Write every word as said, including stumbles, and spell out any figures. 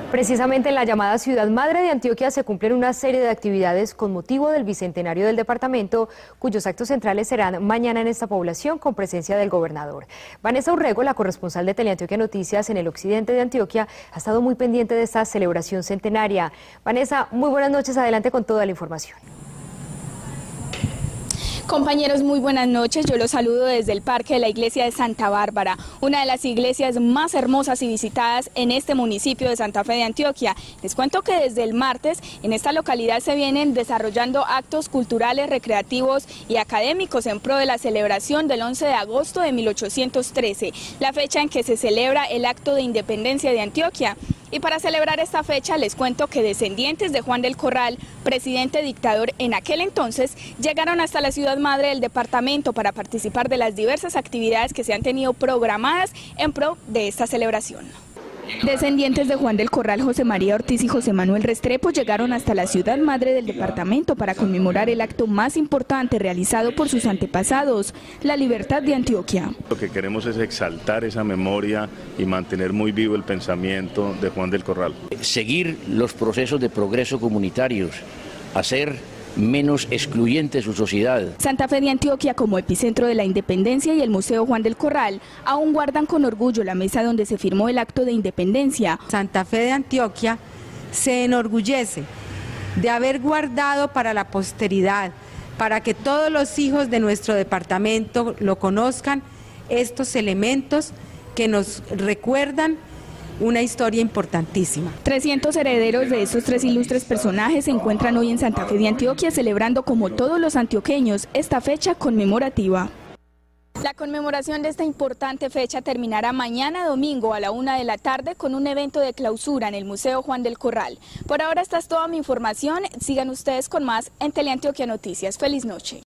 Precisamente en la llamada Ciudad Madre de Antioquia se cumplen una serie de actividades con motivo del bicentenario del departamento, cuyos actos centrales serán mañana en esta población con presencia del gobernador. Vanessa Urrego, la corresponsal de Teleantioquia Noticias en el occidente de Antioquia, ha estado muy pendiente de esta celebración centenaria. Vanessa, muy buenas noches, adelante con toda la información. Compañeros, muy buenas noches. Yo los saludo desde el Parque de la Iglesia de Santa Bárbara, una de las iglesias más hermosas y visitadas en este municipio de Santa Fe de Antioquia. Les cuento que desde el martes en esta localidad se vienen desarrollando actos culturales, recreativos y académicos en pro de la celebración del once de agosto de mil ochocientos trece, la fecha en que se celebra el acto de independencia de Antioquia. Y para celebrar esta fecha les cuento que descendientes de Juan del Corral, presidente dictador en aquel entonces, llegaron hasta la ciudad madre del departamento para participar de las diversas actividades que se han tenido programadas en pro de esta celebración. Descendientes de Juan del Corral, José María Ortiz y José Manuel Restrepo llegaron hasta la ciudad madre del departamento para conmemorar el acto más importante realizado por sus antepasados, la libertad de Antioquia. Lo que queremos es exaltar esa memoria y mantener muy vivo el pensamiento de Juan del Corral. Seguir los procesos de progreso comunitarios, hacer menos excluyente su sociedad. Santa Fe de Antioquia, como epicentro de la independencia, y el Museo Juan del Corral aún guardan con orgullo la mesa donde se firmó el acto de independencia. Santa Fe de Antioquia se enorgullece de haber guardado para la posteridad, para que todos los hijos de nuestro departamento lo conozcan, estos elementos que nos recuerdan una historia importantísima. trescientos herederos de estos tres ilustres personajes se encuentran hoy en Santa Fe de Antioquia celebrando, como todos los antioqueños, esta fecha conmemorativa. La conmemoración de esta importante fecha terminará mañana domingo a la una de la tarde con un evento de clausura en el Museo Juan del Corral. Por ahora esta es toda mi información. Sigan ustedes con más en Teleantioquia Noticias. Feliz noche.